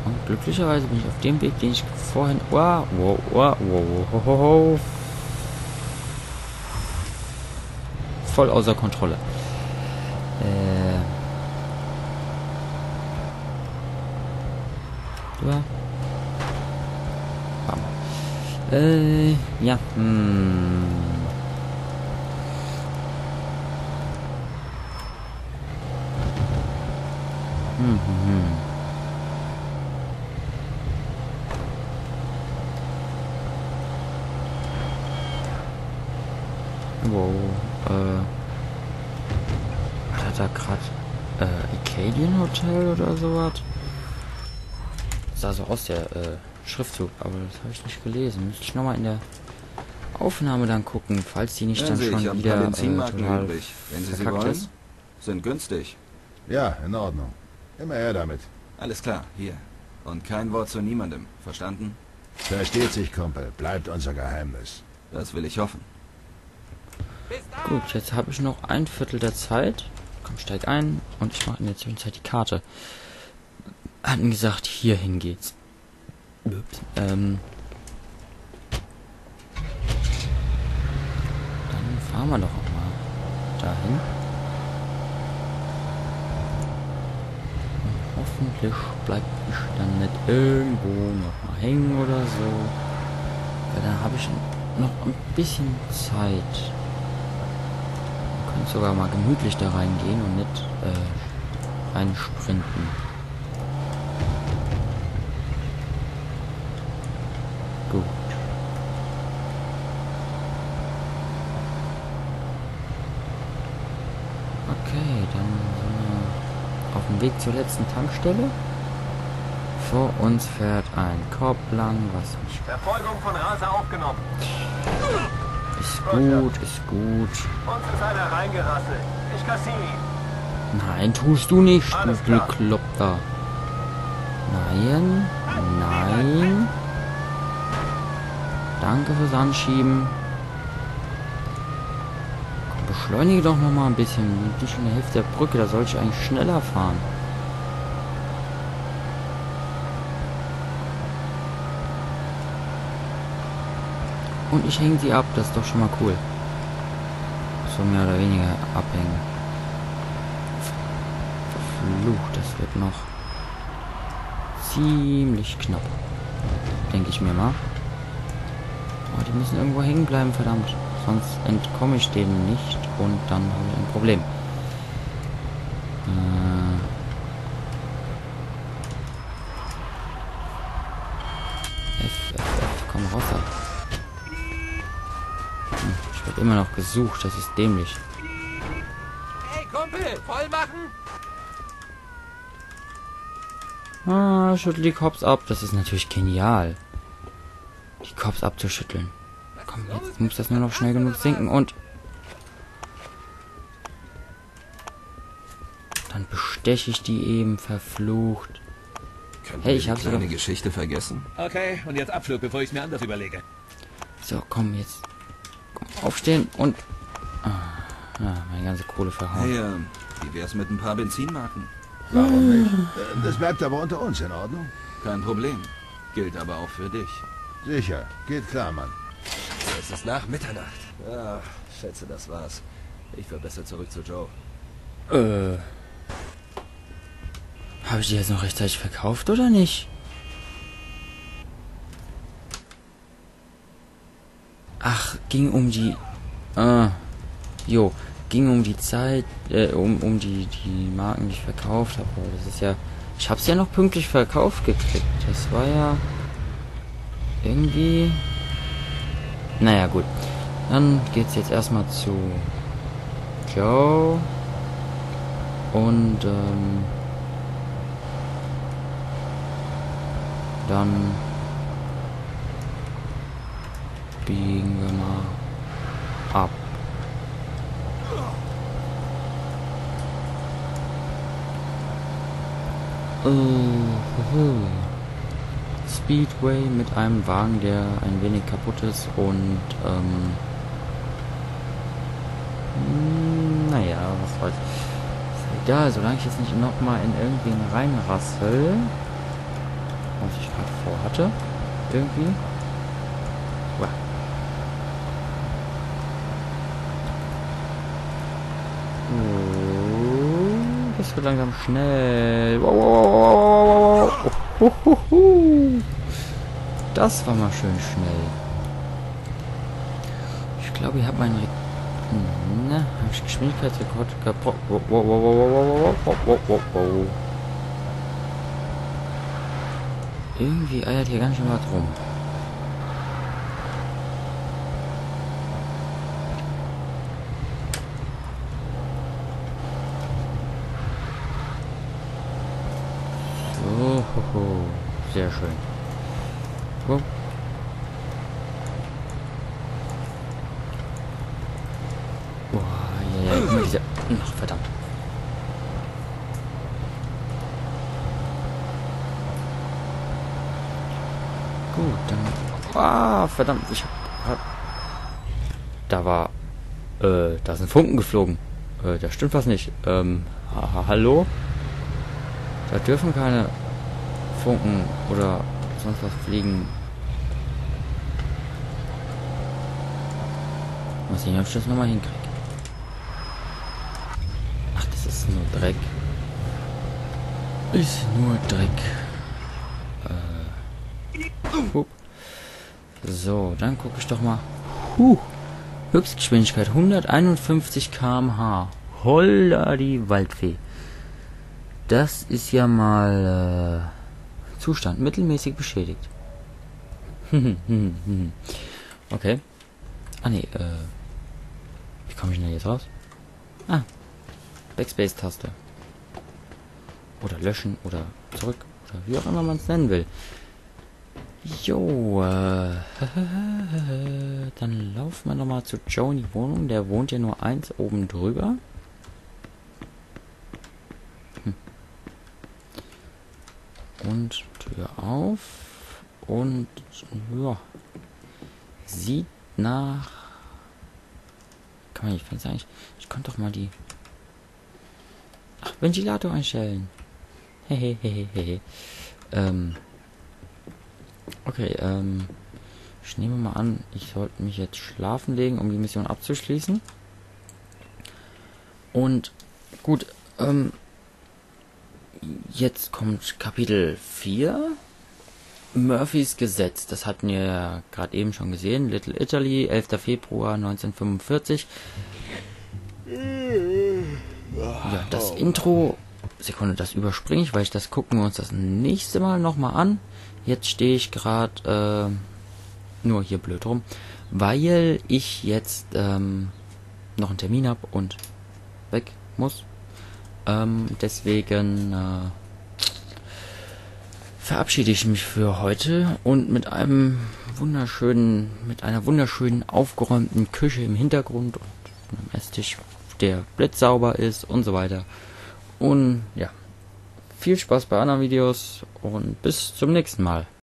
Und glücklicherweise bin ich auf dem Weg, den ich vorhin... Wow, wow, wow, wow, wow, wow, voll außer Kontrolle. Ja. Ja. Wow. Hat er gerade Acadian Hotel oder sowas? Sah so aus, der Schriftzug, aber das habe ich nicht gelesen. Müsste ich nochmal in der Aufnahme dann gucken, falls die nicht dann schon wieder total übrig. Wenn Sie wollen, ist. Sind günstig. Ja, in Ordnung. Immer her damit. Alles klar, hier. Und kein Wort zu niemandem. Verstanden? Versteht sich, Kumpel. Bleibt unser Geheimnis. Das will ich hoffen. Gut, jetzt habe ich noch ein Viertel der Zeit. Komm, steig ein und ich mache in der Zwischenzeit die Karte. Hatten gesagt, hierhin geht's. Ups. Dann fahren wir doch auch mal dahin. Und hoffentlich bleibt ich dann nicht irgendwo noch mal hängen oder so. Weil dann habe ich noch ein bisschen Zeit. Man könnte sogar mal gemütlich da reingehen und nicht reinsprinten. Gut. Okay, dann sind wir auf dem Weg zur letzten Tankstelle. Vor uns fährt ein Korb lang, was mich... Verfolgung von Raser aufgenommen. Ist gut, ist gut. Uns ist einer reingerasselt. Ich kassiere ihn. Nein, tust du nicht, Alles du klar. Bekloppter. Nein, nein. Danke fürs Anschieben. Komm, beschleunige doch noch mal ein bisschen. Wir sind schon in der Hälfte der Brücke, da soll ich eigentlich schneller fahren. Und ich hänge sie ab, das ist doch schon mal cool. So mehr oder weniger abhängen. Verflucht, das wird noch ziemlich knapp. Denke ich mir mal. Oh, die müssen irgendwo hängen bleiben, verdammt. Sonst entkomme ich denen nicht und dann habe ich ein Problem. Komm raus da. Ich werde immer noch gesucht, das ist dämlich. Hey Kumpel, voll machen? Ah, schüttel die Cops ab, das ist natürlich genial. Die Cops abzuschütteln. Komm, jetzt muss das nur noch schnell genug sinken und... Dann besteche ich die eben, verflucht. Hey, ich habe eine Geschichte vergessen. Okay, und jetzt Abflug, bevor ich es mir anders überlege. So, komm jetzt. Komm, aufstehen und... ja, meine ganze Kohle verhauen. Hey, wie wär's mit ein paar Benzinmarken? Warum nicht? Das bleibt aber unter uns, in Ordnung? Kein Problem. Gilt aber auch für dich. Sicher. Geht klar, Mann. Es ist nach Mitternacht. Ja, schätze, das war's. Ich fahr besser zurück zu Joe. Habe ich die jetzt noch rechtzeitig verkauft oder nicht? Ach, ging um die... ging um die Zeit, um die Marken, die ich verkauft habe. Aber das ist ja... Ich habe es ja noch pünktlich verkauft gekriegt. Das war ja... irgendwie... Naja, gut. Dann geht's jetzt erstmal zu Joe. Und, dann biegen wir mal ab. Speedway mit einem Wagen, der ein wenig kaputt ist und naja, was soll's. Ist egal, solange ich jetzt nicht nochmal in irgendwen reinrassel. was ich gerade vorhatte. Irgendwie. Uah. Das wird langsam schnell. Wow, wow, wow, wow, wow. Das war mal schön schnell. Ich glaube, ich habe meinen habe ich Geschwindigkeitsrekord gebrochen. Wow, wow, wow, wow, wow, wow, wow, wow. Irgendwie eiert hier ganz schön was rum. So, sehr schön. Wow. Boah, ja, immer diese... Ach, verdammt. Gut, dann... Ah, verdammt, ich hab... Da war... da sind Funken geflogen. Da stimmt was nicht. Hallo? Da dürfen keine Funken oder sonst was fliegen. Mal sehen, ob ich das nochmal hinkriege. Ach, das ist nur Dreck. Ist nur Dreck. So, dann gucke ich doch mal. Höchstgeschwindigkeit 151 km/h. Holla die Waldfee. Das ist ja mal Zustand mittelmäßig beschädigt. Okay. Ah ne, wie komme ich denn jetzt raus? Ah, Backspace-Taste. Oder löschen oder zurück oder wie auch immer man es nennen will. Jo, dann laufen wir nochmal zu Joe in die Wohnung. Der wohnt ja nur eins oben drüber. Und Tür auf. Und ja, sieht nach... Kann man nicht Fenster eigentlich... Ich konnte doch mal die... Ach, Ventilator einstellen. Hehehehe. Okay, ich nehme mal an, ich sollte mich jetzt schlafen legen, um die Mission abzuschließen. Und gut, jetzt kommt Kapitel 4. Murphys Gesetz. Das hatten wir ja gerade eben schon gesehen. Little Italy, 11. Februar 1945. Ja, das Intro... Sekunde, das überspringe ich, weil gucken wir uns das nächste Mal nochmal an. Jetzt stehe ich gerade nur hier blöd rum, weil ich jetzt noch einen Termin habe und weg muss. Deswegen verabschiede ich mich für heute und mit einer wunderschönen aufgeräumten Küche im Hintergrund und einem Esstisch, der blitzsauber ist und so weiter. Und ja, viel Spaß bei anderen Videos und bis zum nächsten Mal.